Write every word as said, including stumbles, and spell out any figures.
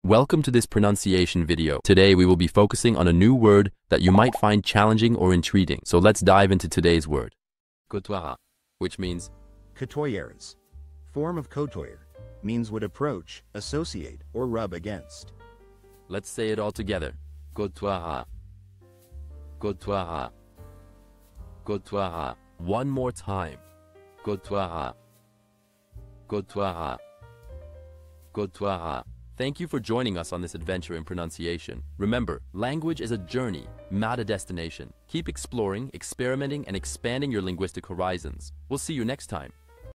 Welcome to this pronunciation video. Today we will be focusing on a new word that you might find challenging or intriguing. So let's dive into today's word. Côtoieras, which means Côtoieras. Form of côtoyer. Means would approach, associate, or rub against. Let's say it all together. Côtoieras. Côtoieras. Côtoieras. One more time. Côtoieras. Côtoieras. Côtoieras. Thank you for joining us on this adventure in pronunciation. Remember, language is a journey, not a destination. Keep exploring, experimenting, and expanding your linguistic horizons. We'll see you next time.